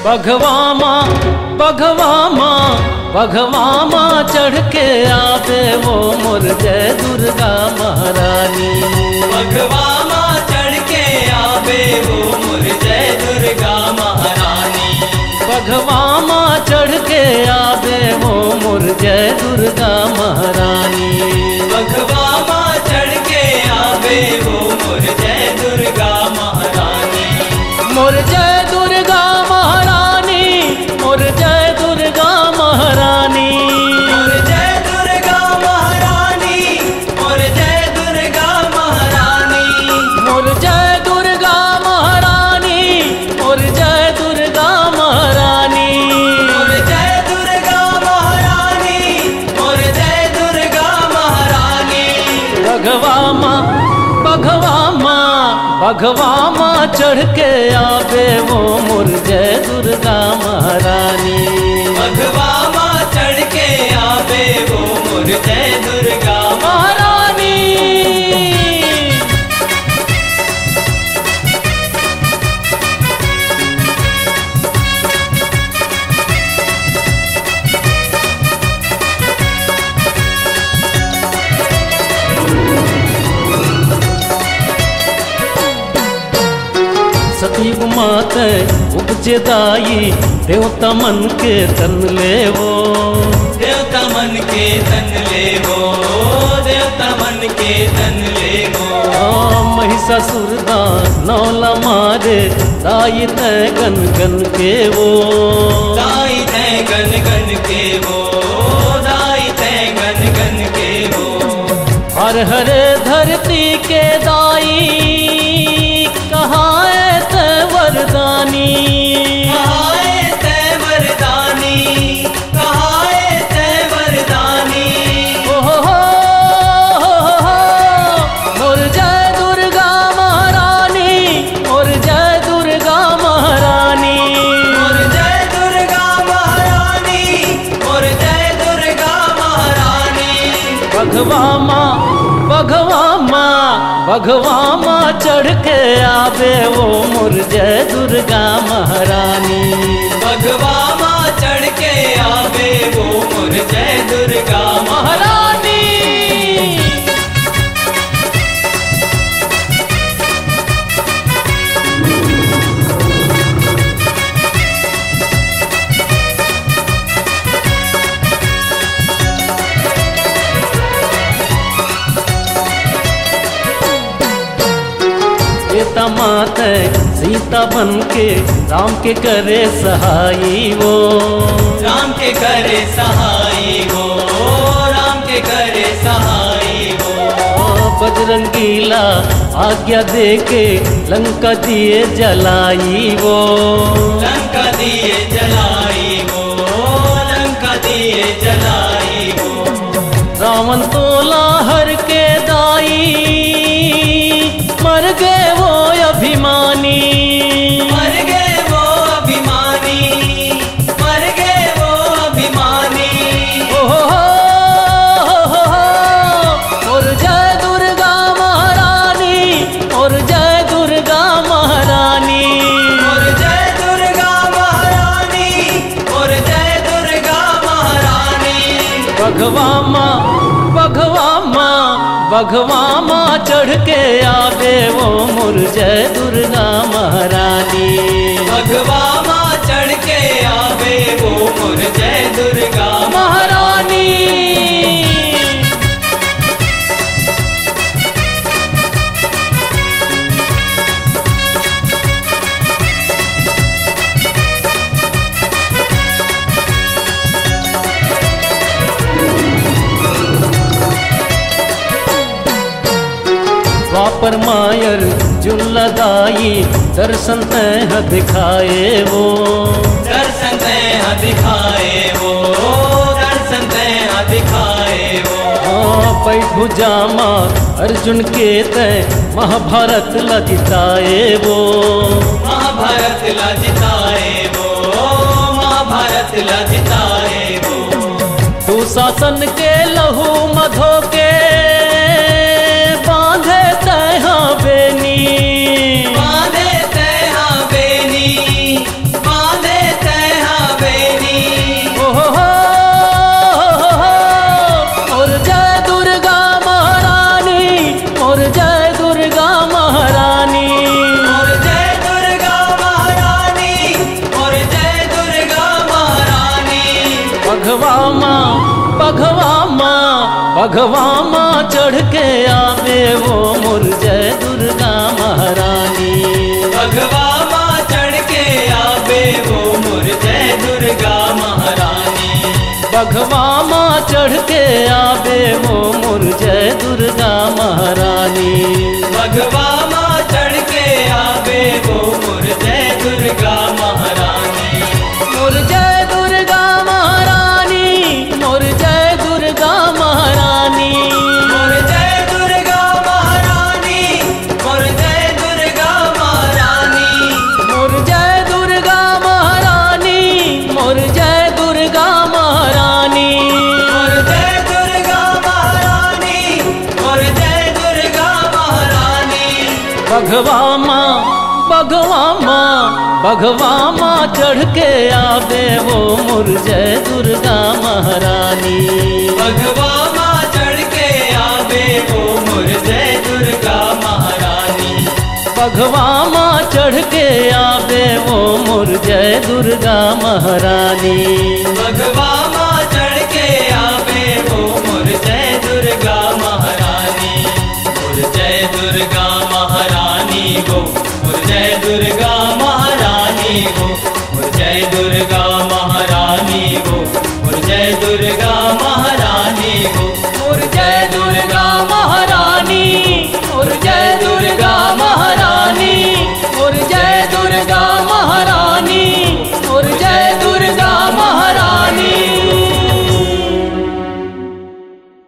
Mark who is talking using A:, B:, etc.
A: बघवा माँ चढ़ के आवे वो मोर जय दुर्गा महारानी।
B: बघवा माँ चढ़ के आवे वो मोर जय दुर्गा महारानी।
A: बघवा माँ चढ़ के आवे वो मोर जय दुर्गा महारानी।
B: बघवा माँ चढ़ के आवे वो मोर जय दुर्गा महारानी।
A: मोर जय दुर्गा महारानी, मोर जय दुर्गा महारानी।
B: मोर जय दुर्गा महारानी, मोर जय दुर्गा महारानी।
A: मोर जय दुर्गा महारानी, मोर जय दुर्गा महारानी।
B: मोर जय दुर्गा महारानी, मोर जय दुर्गा महारानी। बघवा माँ चढ़ के आवे वो मोर जय दुर्गा महारानी। बघवा माँ चढ़ के आवे वो मोर जय दुर्गा महारानी।
A: सती मात उपजे दाई देवता मन के तन ले वो।
B: देवता मन के तन ले वो, देवता मन के तन ले वो।
A: महिषासुर नौला मारे दाई तय गन गन के वो।
B: दाई तय गन गन के वो, दाई तय गन गन के वो।
A: हर हरे धरती के दाई कहाँ वरदानी।
B: कहाँ तय वरदानी, कहाँ तय वरदानी।
A: मोर जय दुर्गा महारानी, मोर जय दुर्गा महारानी।
B: मोर जय दुर्गा महारानी, मोर जय दुर्गा महारानी। बघवा माँ चढ़ के आवे वो मोर जय दुर्गा महारानी। बघवा माँ चढ़ के आवे वो मोर जय दुर्गा महारानी।
A: मात सीता बन के राम के करे सहाई वो।
B: राम के करे सहाई वो, राम के करे सहाई वो।
A: बजरंगीला आज्ञा दे के लंका दिए जलाई वो।
B: लंका दिए जलाई वो, लंका दिए जलाई वो।
A: रावण तोला हर के दाई मर गए वो अभिमानी।
B: मर गए वो अभिमानी, मर गए वो अभिमानी।
A: और जय दुर्गा महारानी, और जय दुर्गा महारानी।
B: और जय दुर्गा महारानी, और जय दुर्गा महारानी। बघवा माँ चढ़ के आवे वो मोर जय दुर्गा महारानी। बघवा माँ चढ़ के आवे वो मोर जय दुर्गा महारानी।
A: द्वापर मायर जुल्लदाई दर्शन तह दिखाए वो।
B: दर्शन तह दिखाए वो, दर्शन तह दिखाए वो।
A: पैभुजा माँ अर्जुन के तय महाभारत लजिताए वो।
B: महाभारत लजिताए वो, महाभारत लजिताए वो।
A: दुशासन के लहू मधो के बांधे तह बेनी।
B: बांधे तह बेनी, बांधे
A: बघवा माँ चढ़ के आवे वो मोर जय दुर्गा महारानी।
B: बघवा माँ चढ़ के आवे वो मोर जय दुर्गा महारानी।
A: बघवा माँ चढ़ के आवे वो मोर जय दुर्गा महारानी।
B: बघवा माँ चढ़ के आवे वो मोर जय दुर्गा महारानी।
A: मोर जय दुर्गा महारानी, मोर जय दुर्गा महारानी।
B: मोर जय दुर्गा महारानी, मोर जय दुर्गा महारानी।
A: मोर जय दुर्गा महारानी, मोर जय दुर्गा महारानी।
B: मोर जय दुर्गा महारानी, मोर जय दुर्गा महारानी।
A: बघवा माँ, बघवा माँ, बघवा माँ चढ़ के आवे वो मोर जय दुर्गा महारानी।
B: बघवा माँ चढ़ के आवे वो मोर जय दुर्गा महारानी।
A: बघवा माँ चढ़ के आवे वो मोर जय दुर्गा महारानी।
B: बघवा माँ चढ़ के आवे वो मोर जय दुर्गा महारानी। मोर जय दुर्गा महारानी गो, मोर जय दुर्गा महारानी गो, मोर जय दुर्गा